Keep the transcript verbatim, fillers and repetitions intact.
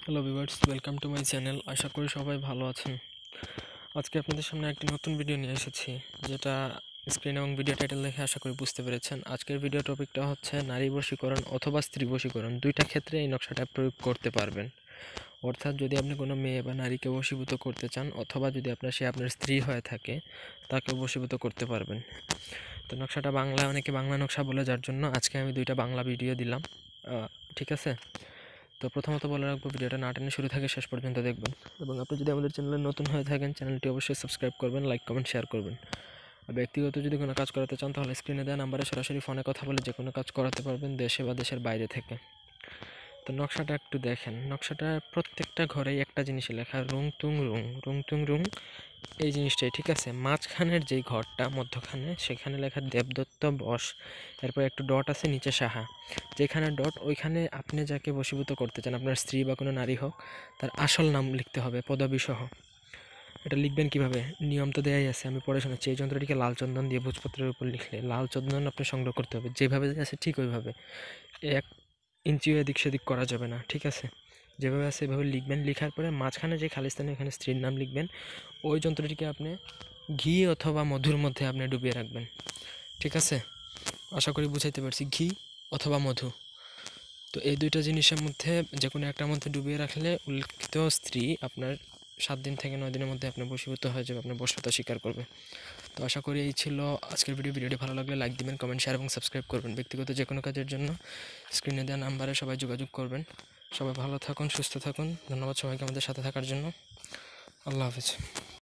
Hello viewers, welcome to my channel. আশা করি সবাই ভালো আছেন। আজকে আপনাদের সামনে একটি নতুন ভিডিও নিয়ে এসেছি, যেটা স্ক্রিন এবং ভিডিও টাইটেল দেখে আশা করি বুঝতে পেরেছেন। আজকের ভিডিও টপিকটা হচ্ছে নারী বশীকরণ অথবা স্ত্রী বশীকরণ, দুইটা ক্ষেত্রে এই নকশাটা প্রয়োগ করতে পারবেন। অর্থাৎ যদি আপনি কোনো মেয়ে বা নারীকে বশীভূত করতে চান, অথবা যদি আপনার সে আপনার স্ত্রী হয়ে থাকে, তাকে বশীভূত করতে পারবেন। তো নকশাটা বাংলায় অনেকে বাংলা নকশা বলে, যার জন্য আজকে আমি দুইটা বাংলা ভিডিও দিলাম। ঠিক আছে, তো প্রথমত বলে রাখবো, ভিডিওটা না টেনে শুরু থেকে শেষ পর্যন্ত দেখবেন, এবং আপনি যদি আমাদের চ্যানেলে নতুন হয়ে থাকেন, চ্যানেলটি অবশ্যই সাবস্ক্রাইব করবেন, লাইক কমেন্ট শেয়ার করবেন। আর ব্যক্তিগত যদি কোনো কাজ করাতে চান, তাহলে স্ক্রিনে দেওয়া নাম্বারে সরাসরি ফোনে কথা বলে যে কোনো কাজ করাতে পারবেন, দেশে বা দেশের বাইরে থেকে। তো নকশাটা একটু দেখেন। নকশাটা প্রত্যেকটা ঘরেই একটা জিনিসই লেখা, রুং তুং রুং, রুং তুং রুং, এই জিনিসটাই। ঠিক আছে, মাঝখানের যেই ঘরটা মধ্যখানে, সেখানে লেখা দেবদত্ত বস, এরপর একটু ডট আছে, নিচে সাহা। যেখানে ডট, ওইখানে আপনি যাকে বশীভূত করতে চান, আপনার স্ত্রী বা কোনো নারী হোক, তার আসল নাম লিখতে হবে, পদবী সহ। এটা লিখবেন কিভাবে, নিয়ম তো দেয়াই আছে, আমি পড়ে শোনাচ্ছি। এই যন্ত্রটিকে লাল চন্দন দিয়ে ভোজপত্রের উপর লিখলে, লাল চন্দন আপনি সংগ্রহ করতে হবে, যেভাবে আছে ঠিক ওইভাবে, এক ইঞ্চিও এদিক সেদিক করা যাবে না। ঠিক আছে, যেভাবে আছে এভাবে লিখবেন। লিখার পরে মাঝখানে যে খালি স্থানে, এখানে স্ত্রীর নাম লিখবেন। ওই যন্ত্রটিকে আপনি ঘি অথবা মধুর মধ্যে আপনি ডুবিয়ে রাখবেন। ঠিক আছে, আশা করি বুঝাইতে পারছি, ঘি অথবা মধু। তো এই দুইটা জিনিসের মধ্যে যে কোনো একটার মধ্যে ডুবিয়ে রাখলে উল্লিখিত স্ত্রী আপনার সাত দিন থেকে নয় দিনের মধ্যে আপনার বশীভূত হয়ে যাবে, আপনার বশতা স্বীকার করবে। তো আশা করি এই ছিল আজকের ভিডিও। ভিডিওটি ভালো লাগলে লাইক দিবেন, কমেন্ট শেয়ার এবং সাবস্ক্রাইব করবেন। ব্যক্তিগত যে কোনো কাজের জন্য স্ক্রিনে দেওয়া নাম্বারে সবাই যোগাযোগ করবেন। সবাই ভালো থাকুন, সুস্থ থাকুন। ধন্যবাদ সবাইকে আমাদের সাথে থাকার জন্য। আল্লাহ হাফেজ।